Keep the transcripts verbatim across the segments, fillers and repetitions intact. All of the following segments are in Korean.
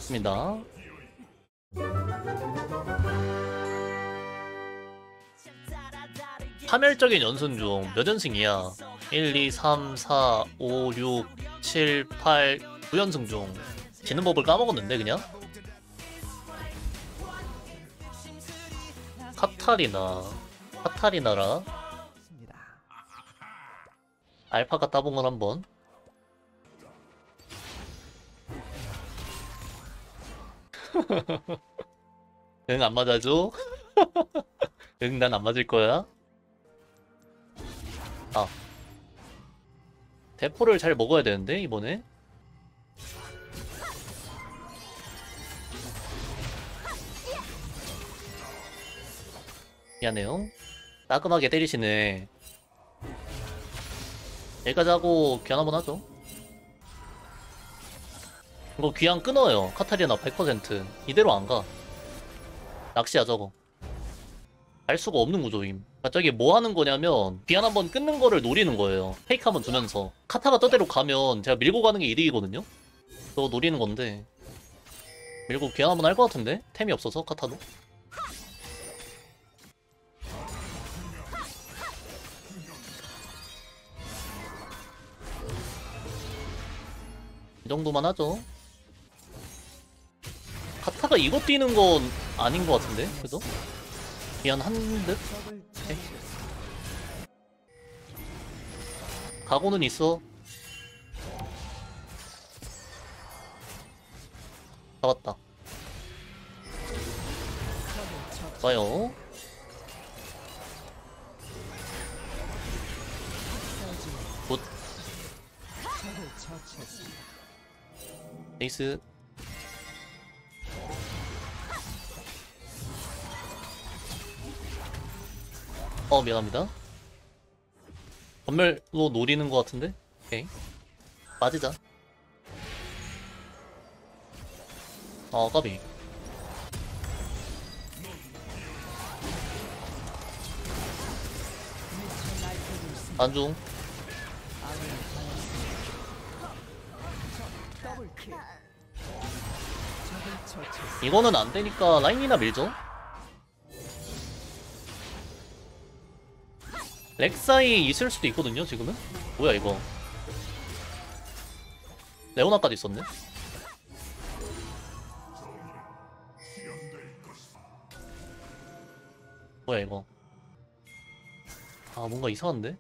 있습니다. 파멸적인 연승 중 몇 연승이야? 일, 이, 삼, 사, 오, 육, 칠, 팔, 구 연승 중 지는 법을 까먹었는데 그냥? 카타리나 카타리나라 알파카 따본 건 한번. 응, 안 맞아줘? 응, 난 안 맞을 거야. 아, 대포를 잘 먹어야 되는데 이번에. 미안해요. 따끔하게 때리시네. 여기까지 하고 귀환 한번 하죠. 이거 귀환 끊어요. 카타리나 백 퍼센트. 이대로 안 가. 낚시야 저거. 알 수가 없는 구조임. 갑자기 뭐 하는 거냐면 귀환 한번 끊는 거를 노리는 거예요. 페이크 한번 주면서. 카타가 떠대로 가면 제가 밀고 가는 게 이득이거든요. 그거 노리는 건데 밀고 귀환 한번 할 것 같은데? 템이 없어서 카타도. 이 정도만 하죠. 카타가 이거 뛰는 건 아닌 것 같은데? 그죠? 귀환 한 듯? 오케이. 각오는 있어. 잡았다. 좋아요. 굿. 에이스. 어, 미안합니다. 전멸로 노리는 것 같은데? 오케이. 맞으자. 어, 까비. 안중. 이거는 안 되니까 라인이나 밀죠? 렉사이 있을 수도 있거든요, 지금은? 뭐야, 이거. 레오나까지 있었네? 뭐야, 이거. 아, 뭔가 이상한데?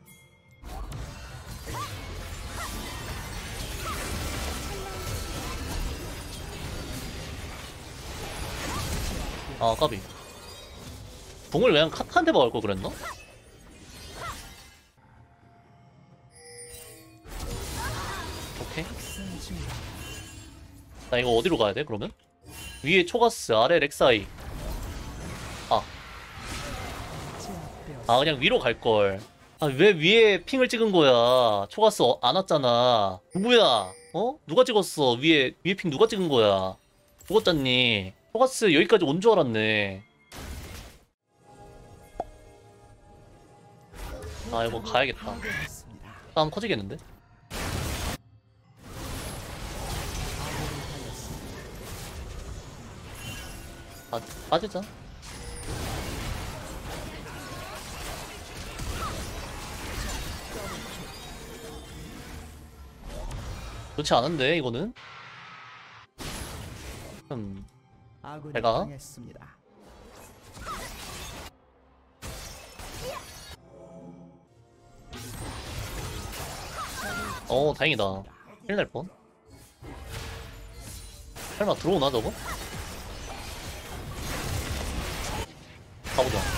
아, 까비. 궁을 그냥 카타한테 박을 걸 그랬나? 오케이. 나 이거 어디로 가야 돼, 그러면? 위에 초가스, 아래 렉사이. 아. 아, 그냥 위로 갈걸. 아, 왜 위에 핑을 찍은 거야? 초가스 어, 안 왔잖아. 누구야? 어? 누가 찍었어? 위에, 위에 핑 누가 찍은 거야? 죽었잖니. 초가스 여기까지 온 줄 알았네. 아, 이거 가야겠다. 싸움 커지겠는데? 아, 빠지자. 좋지 않은데, 이거는? 음. 제가? 어, 다행이다. 힐 날 뻔. 설마 들어오나, 저거? 가보자.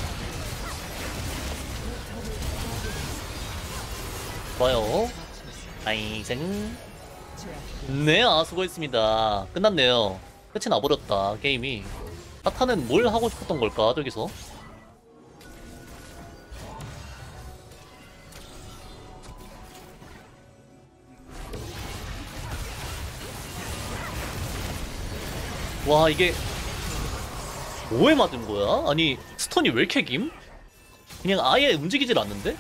좋아요. 아이생. 네, 아, 수고했습니다. 끝났네요. 끝이 나버렸다, 게임이. 카타는 뭘 하고 싶었던 걸까, 저기서? 와, 이게 뭐에 맞은 거야? 아니, 스턴이 왜 이렇게 김? 그냥 아예 움직이질 않는데?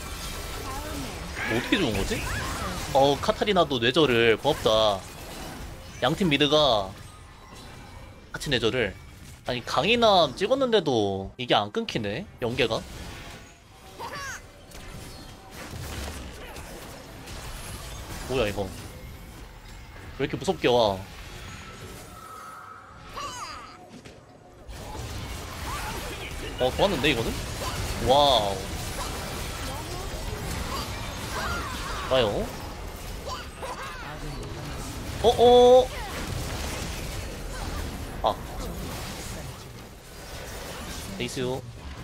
뭐 어떻게 좋은 거지? 어, 카타리나도 뇌절을 고맙다. 양팀 미드가 같이 내절을. 아니 강인함 찍었는데도 이게 안 끊기네 연계가. 뭐야 이거 왜 이렇게 무섭게 와. 어 좋았는데 이거는? 와우. 봐요. 어어. 아. 네이스요.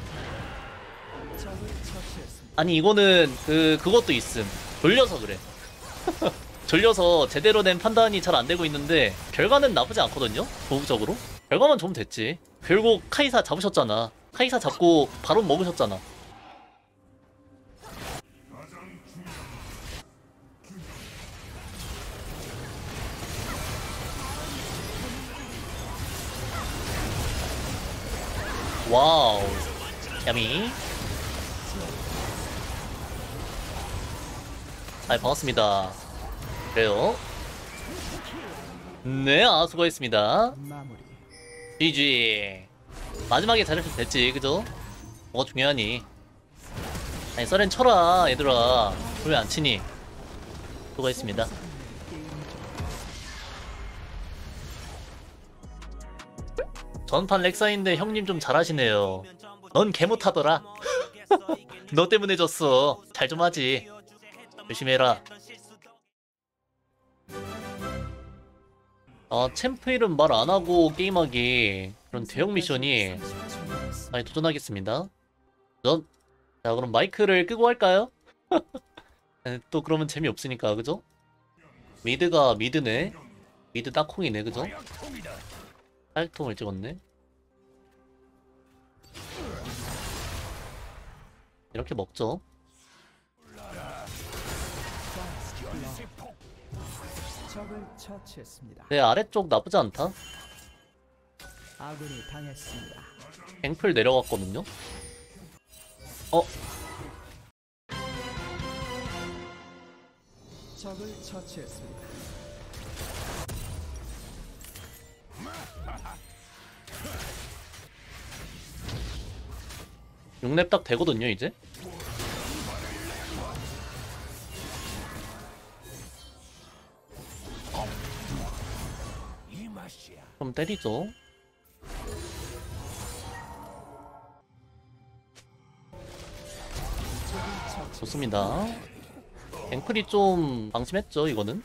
아니 이거는 그 그것도 있음. 졸려서 그래. 졸려서 제대로 된 판단이 잘 안 되고 있는데 결과는 나쁘지 않거든요. 도구적으로 결과만 좋으면 됐지. 결국 카이사 잡으셨잖아. 카이사 잡고 바로 먹으셨잖아. 와우. 야미. 아 반갑습니다. 그래요. 네, 아 수고했습니다. 지지. 마지막에 잘했으면 됐지, 그죠? 뭐가 중요하니? 아니 서렌 쳐라 얘들아. 왜 안 치니? 수고했습니다. 전판 렉사인데 형님 좀 잘하시네요. 넌 개 못하더라. 너 때문에 졌어. 잘 좀 하지. 열심히 해라. 아 챔프 이름 말 안하고 게임하기 그런 대형 미션이 많이 도전하겠습니다. 전... 자 그럼 마이크를 끄고 할까요? 또 그러면 재미없으니까 그죠? 미드가 미드네. 미드 딱콩이네 그죠? 팔통을 찍었네. 이렇게 먹죠. 적을 처치했습니다. 내 아래쪽 나쁘지 않다. 아군이 당했습니다. 갱플 내려갔거든요. 어? 적을 처치했습니다. 육 렙 딱 되거든요 이제. 좀 때리죠. 좋습니다. 갱플이 좀 방심했죠 이거는.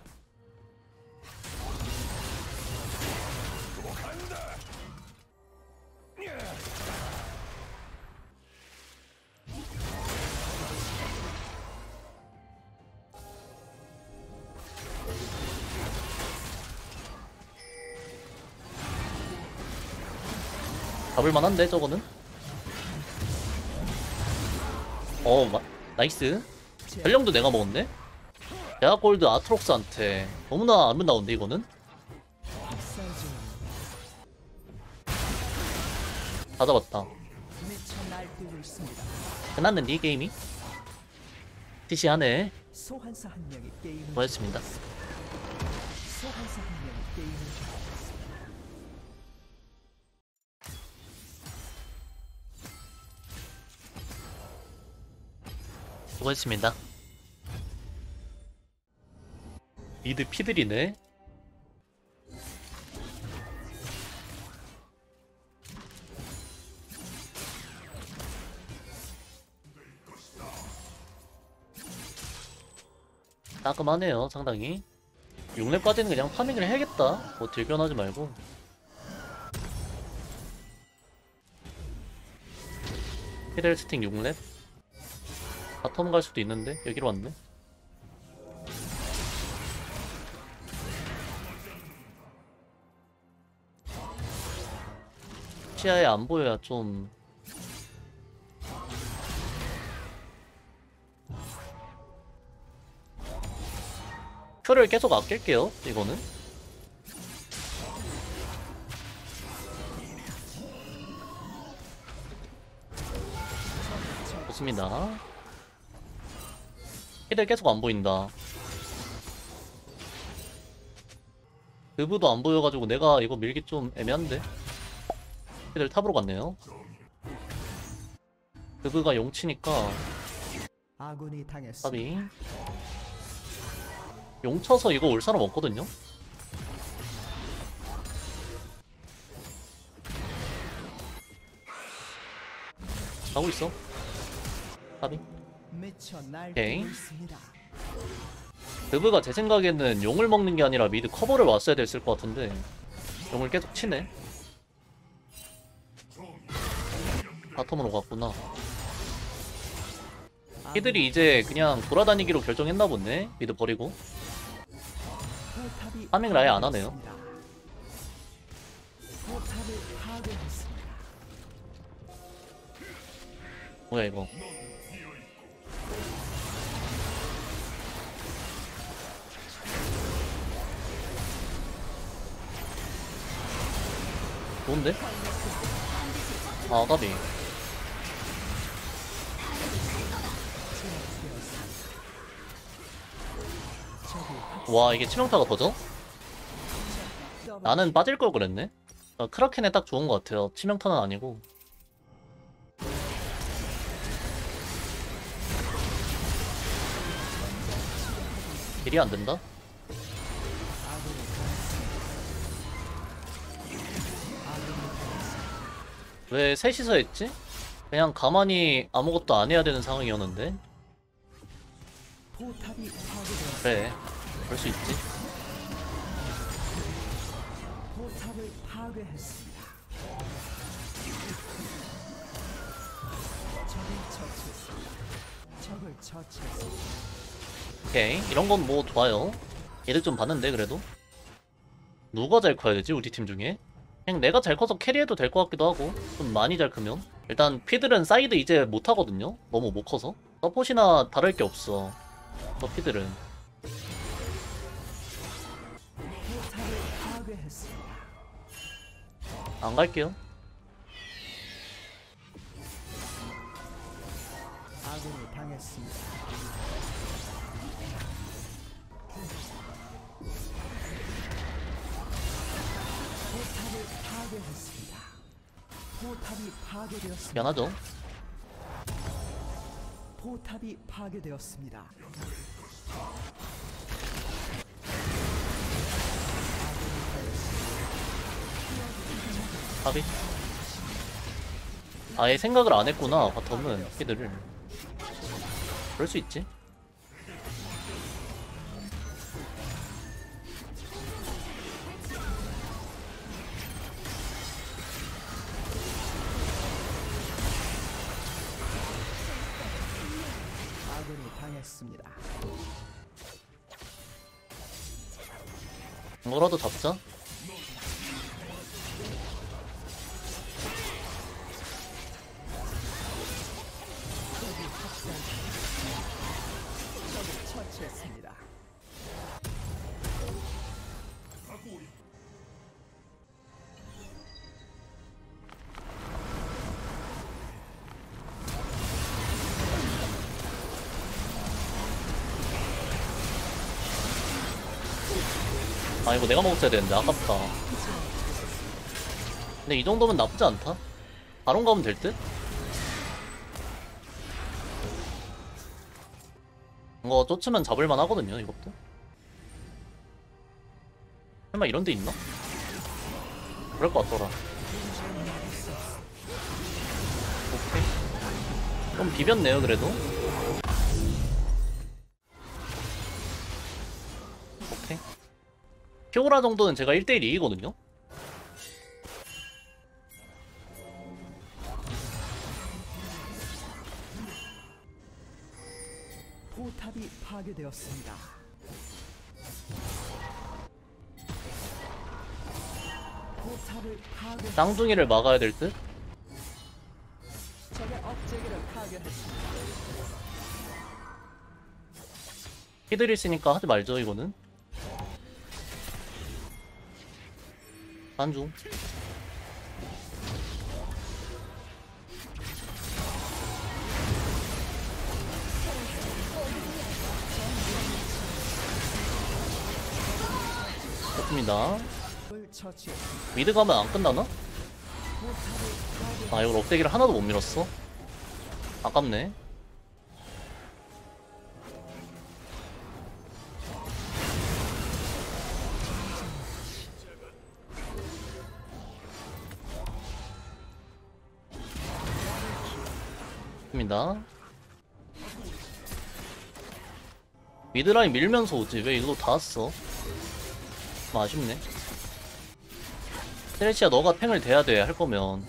잡을만한데 저거는? 어 마, 나이스. 전령도 내가 먹었네? 대학골드 아트록스한테 너무나 아름다운데 이거는? 다 잡았다. 끝났는데 이 게임이? 시시하네. 고맙습니다. 수고했습니다. 미드 피들이네. 따끔하네요 상당히. 육 렙까지는 그냥 파밍을 해야겠다. 뭐 딜견하지 말고. 피델 스팅 육 렙? 바텀 갈 수도 있는데 여기로 왔네. 시야에 안 보여야 좀 큐를 계속 아낄게요 이거는. 좋습니다. 히들 계속 안 보인다. 그브도 안 보여가지고 내가 이거 밀기 좀 애매한데. 애들 탑으로 갔네요. 그브가 용치니까 아군이 당했습니다. 탑이 용 쳐서 이거 올 사람 없거든요. 가고 있어. 탑이. 미쳐 오케이. 날뛰고 있습니다. 그브가 제 생각에는 용을 먹는 게 아니라 미드 커버를 왔어야 됐을 것 같은데 용을 계속 치네. 바텀으로 갔구나. 걔들이 이제 그냥 돌아다니기로 결정했나 보네. 미드 버리고. 포탑이 파밍을 아예 안 하네요. 파괴되었습니다. 포탑을 파괴했습니다. 뭐야 이거. 좋은데? 아 까비. 와 이게 치명타가 터져? 나는 빠질 걸 그랬네. 아, 크라켄에 딱 좋은 것 같아요. 치명타는 아니고. 딜이 안 된다? 왜 셋이서 했지? 그냥 가만히 아무것도 안 해야 되는 상황이었는데. 포탑이 파괴되었습니다. 그래 그럴 수 있지. 포탑을 파괴했습니다. 적을 처치했습니다. 적을 처치했습니다. 오케이 이런 건 뭐 좋아요. 얘들 좀 봤는데 그래도. 누가 잘 커야 되지 우리 팀 중에? 그냥 내가 잘 커서 캐리해도 될 것 같기도 하고. 좀 많이 잘 크면. 일단 피들은 사이드 이제 못하거든요. 너무 못 커서. 서폿이나 다를 게 없어 저 피들은. 포탑을 파괴했습니다. 안 갈게요. 아군이 당했습니다. 포탑을 파괴했습니다. 포탑이 파괴되었습니다. 미안하죠. 포탑이 파괴되었습니다. 답이. 아예 생각을 안 했구나 바텀은 피들을. 그럴 수 있지. 아군이 당했습니다. 이거라도 잡자. 적을 처치했습니다. 아 이거 내가 먹었어야 되는데 아깝다. 근데 이 정도면 나쁘지 않다. 바론 가면 될 듯? 이거 쫓으면 잡을만 하거든요 이것도. 설마 이런 데 있나? 그럴 것 같더라. 오케이. 좀 비볐네요 그래도. 오케이. 피오라 정도는 제가 일 대일 이기거든요? 포탑이 파괴되었습니다. 포탑을 파괴. 쌍둥이를 막아야 될 듯? 적의 업체계를 파괴했습니다. 히들 있으니까 하지 말죠 이거는. 안중. 입니다. 을 처치했습니다. 미드 가면 안 끝나나? 포탑을 파괴. 아 이걸 억대기를 하나도 못 밀었어. 아깝네. 입니다. 미드라인 밀면서 오지 왜 일로 다 왔어? 좀 아쉽네. 세레시야 너가 탱을 대야 돼 할 거면.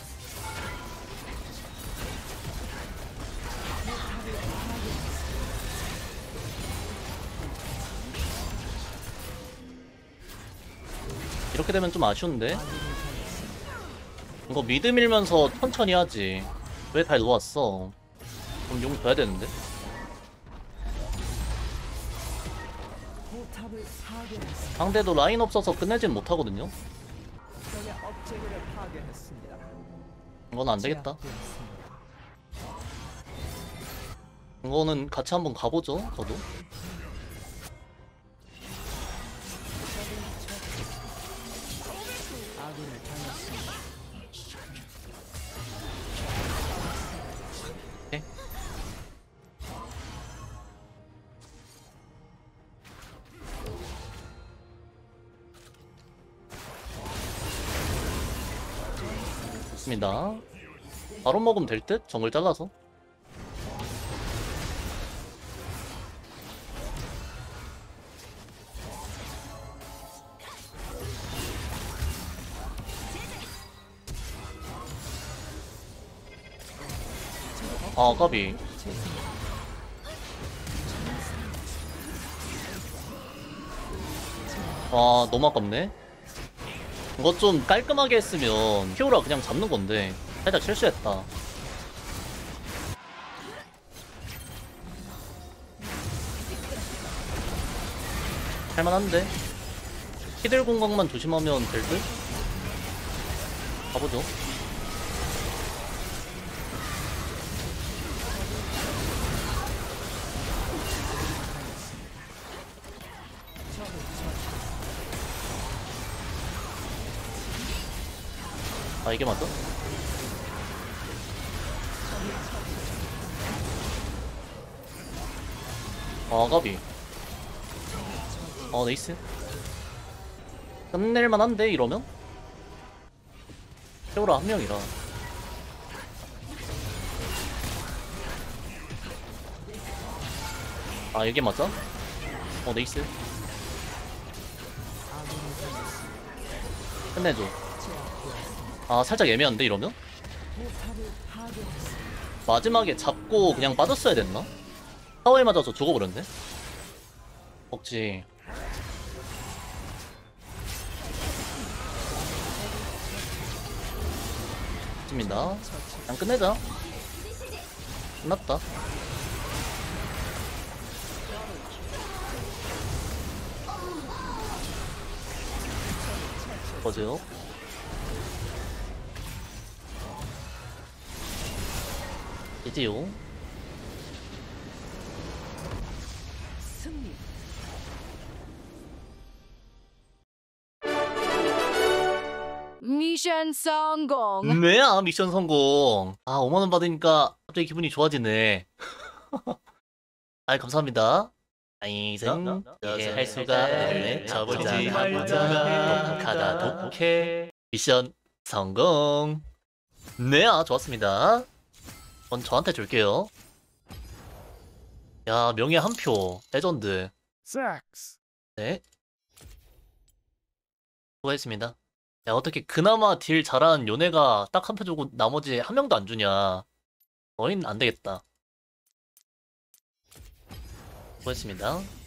이렇게 되면 좀 아쉬운데? 이거 미드 밀면서 천천히 하지. 왜 다 일로 왔어? 그럼 용 줘야 되는데? 포탑을 파괴했습니다. 상대도 라인 없어서 끝내진 못하거든요? 적의 억제기를 파괴했습니다. 이건 안 되겠다. 제압되었습니다. 이거는 같이 한번 가보죠, 저도. 아군을 당했습니다. 오케이. 좋습니다. 바로 먹으면 될 듯? 정글 잘라서. 아, 까비. 아, 너무 아깝네. 이거 좀 깔끔하게 했으면 피오라 그냥 잡는 건데 살짝 실수했다. 할만한데? 히들 공각만 조심하면 될 듯? 가보죠. 아 이게 맞아? 아 가비. 어 네이스. 끝낼만한데 이러면? 세우라 한 명이라. 아 이게 맞아? 어 네이스. 끝내줘. 아 살짝 애매한데 이러면? 포탑을 파괴했습니다. 마지막에 잡고 그냥 빠졌어야 됐나? 타워에 맞아서 죽어버렸네? 억지. 좋습니다. 그냥 끝내자. 끝났다. 뭐죠? 이지요. 승리. 미션 성공. 네야 미션 성공. 아 오만 원 받으니까 갑자기 기분이 좋아지네. 아이 감사합니다. 아이생 이게 할 수가 없네. 저버리지 말자. 독하다 독해. 미션 성공. 네야 좋았습니다. 전 저한테 줄게요. 야 명예 한 표. 레전드. 섹스. 네. 수고했습니다. 야 어떻게 그나마 딜 잘하는 요네가 딱 한 표 주고 나머지 한 명도 안 주냐. 너희는 안 되겠다. 수고했습니다.